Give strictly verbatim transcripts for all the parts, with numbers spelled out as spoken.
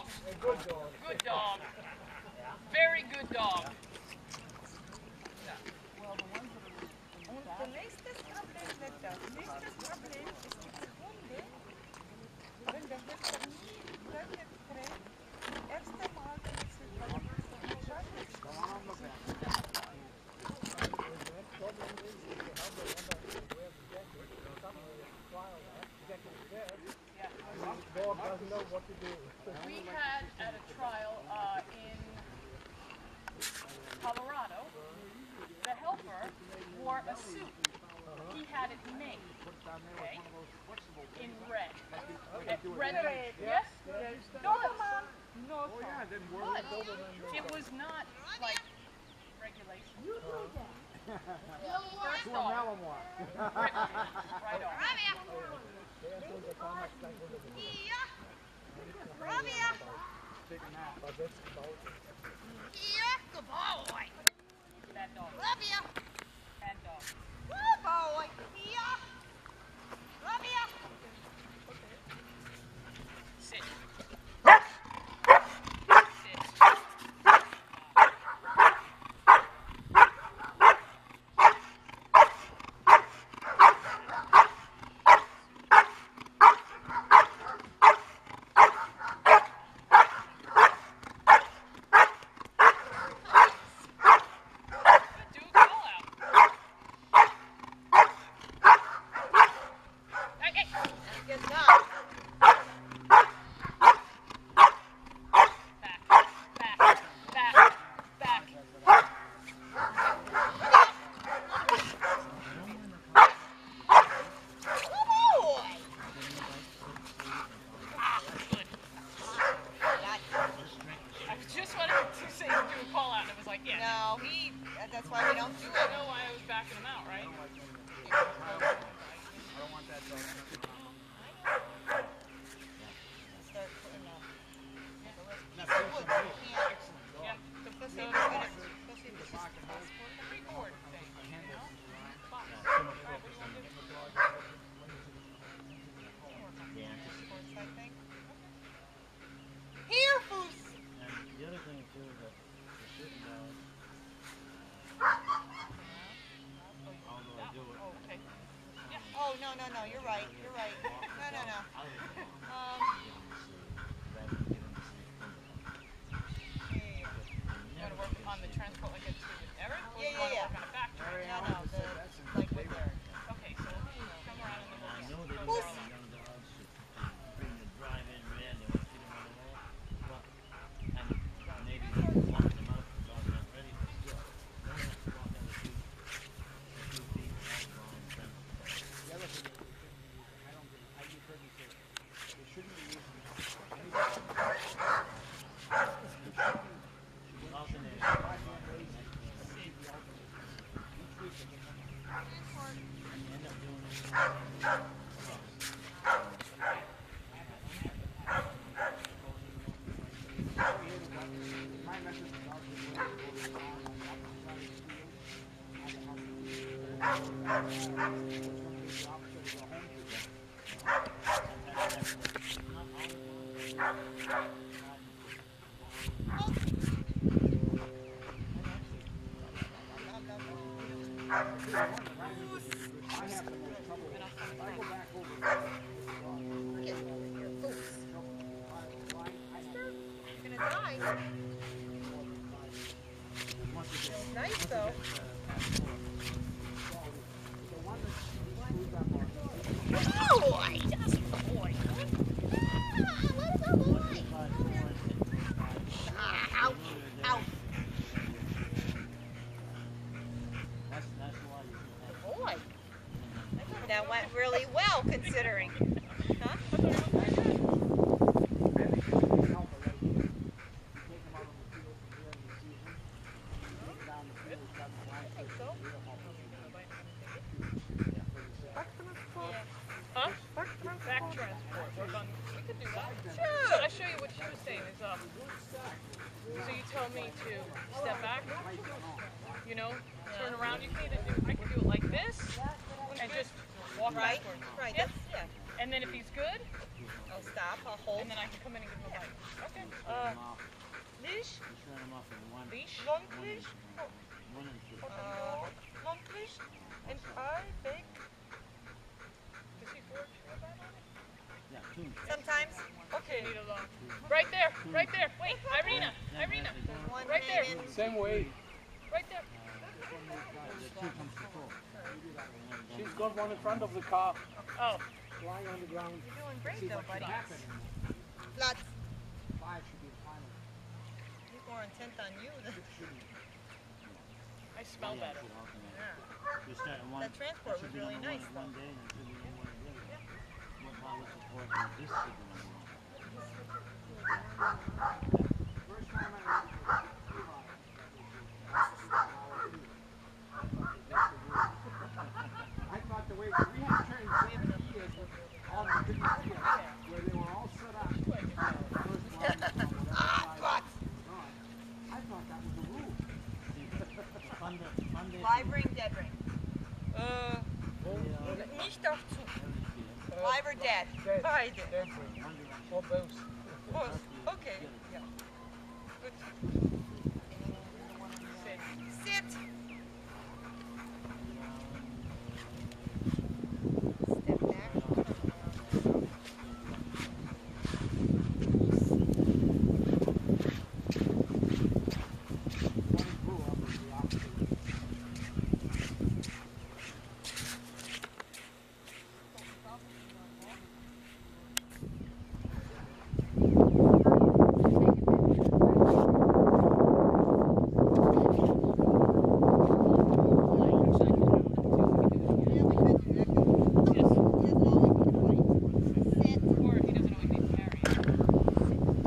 dog. A good dog. Good dog. Very good dog. Und nächstes Problem wird das. Nächstes Problem ist die Hunde, wenn der Hund nie Leute trägt, das erste Mal, wenn sie entscheiden. Dog doesn't know what to do. We had at a trial uh, in Colorado, the helper wore a suit. He had it made, okay, in red. Okay. Red, red. Yes? Doberman. No, but it was not like regulation. First off, right on. Good boy. Bad dog. Love you. Bad dog. Good boy. Yeah. Love you. Sit. Sit. No, he, that's why we don't do it. I know why I was backing him out, right? I don't want that dog. Start putting up. Yeah. Yeah. Especially if it's gonna, especially if it's just a passport. Record thing, you know? Box. All right, what do you want to do? Passports, I think. Here, Foos! And the other thing too is that the shooting dog, although I do it, Oh, okay. Oh, no, no, no, you're right, you're right. No, no, no. Um, yeah, You want to work on the transport like I did with Eric? Or yeah, you want to yeah. work on a factory? No, no, the, like with their, Okay, so come around and then I we'll know they go use through all young dogs to bring the drive-in red, they want to feed them on the wall, but, and maybe walking them out, the dog's not ready, but still, don't have to walk down the street, a few feet, that's long, then, The other thing is, I don't get, I just heard you say, they shouldn't be using any dog. alternate. End up doing it. My message is out there, go to the farm on the opposite side of the field, on the house. Which one is the opposite of the home field? I have the most trouble. If I go back over the get over here, Foos. You're gonna die. Feels nice, though. Boy, just a boy. Ah, what is a boy? Ah, ouch, ouch. That's, that's why you should have. Boy, I think that went really well, considering. Huh? Huh? Back transport. Work on. We could do that. Sure. I show you what she was saying is um. So you tell me to step back. You know, turn around. You can either do. I can do it like this and just walk Right, backwards. right, Yeah. that's, yeah. And then if he's good, I'll stop, I'll hold. and then I can come in and give him a bite. Okay. fish for, One and two. for the long, long fish, and I bake. Does he forge your bed on it? Yeah, two. Sometimes. Okay. Need a long. Right there, right there. Wait, Irina, Irina. One Right there. hanging. Same way. Right there. The two comes to four. She's got one in front of the car, Oh, lying on the ground. You're doing See great though, what should buddy. happen. Flats. Five should be final. He's more intent on you than. I smell better. Yeah. You start at one. That transport it should was be really number one nice, at though. one day, and it should be number one at the other day. What power support is this should be number one? First time I I thought the way we had trains seventy years on the big field where they were all set up. First line, Ah, but I thought that was the rule. The Thunder, Thunder. live ring, dead ring. Uh, nicht auf Zug. Live or dead? Beide. Or both. Both. Okay. Yeah. Good. Sit. Sit. Step back. One grew up with the opposite. or he doesn't always need to carry it.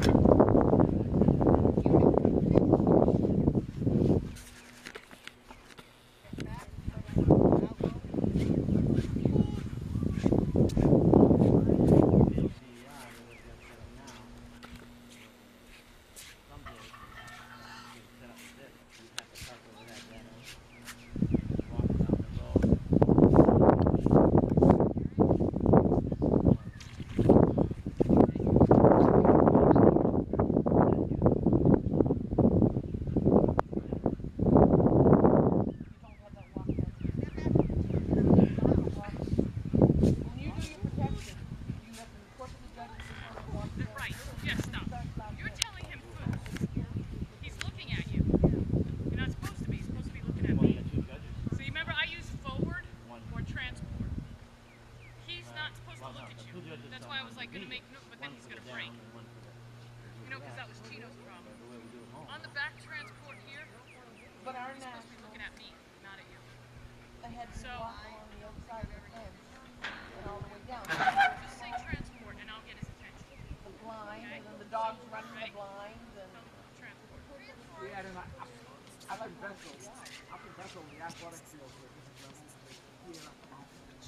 When you do your protection, you have to report to the judge if you want to walk there. Right. Yes, stop. You're telling him first. He's looking at you. You're not supposed to be. He's supposed to be looking at me. So you remember I used forward or transport. He's not supposed to look at you. That's why I was like going to make note, but then he's going to break. You know, because that was Chino's problem. On the back transport here, But our he's net, supposed to be looking at me, not at you. I had to So- walk on the outside of the fence and all the way down. Just say transport and I'll get his attention. The blind, and then the dogs running the blinds, and Tell him transport. We had an up, up in Bethel, up in Bethel, the athletic field where this is done, we had a mountain.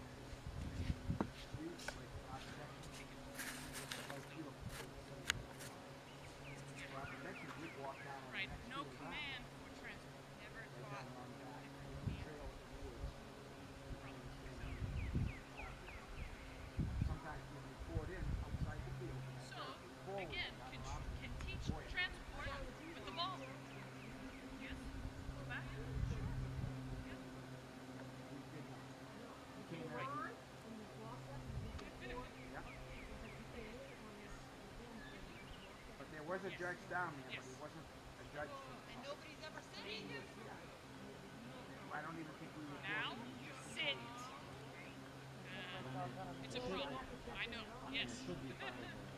We used to like architecture. It was beautiful. So after next week, we'd walk down on the Right. next No field. command for transport. Never They thought had it on the back. me Trail of the woods. from. Sometimes when we poured in outside the field. So, again, can, can teach transport with the ball. Yes? Go back? Sure. Yeah. Right. But there was a judge down there, but he wasn't a judge. And nobody's ever said anything. I don't even think we would. Now, sit. Uh, it's a problem. I know. Yes.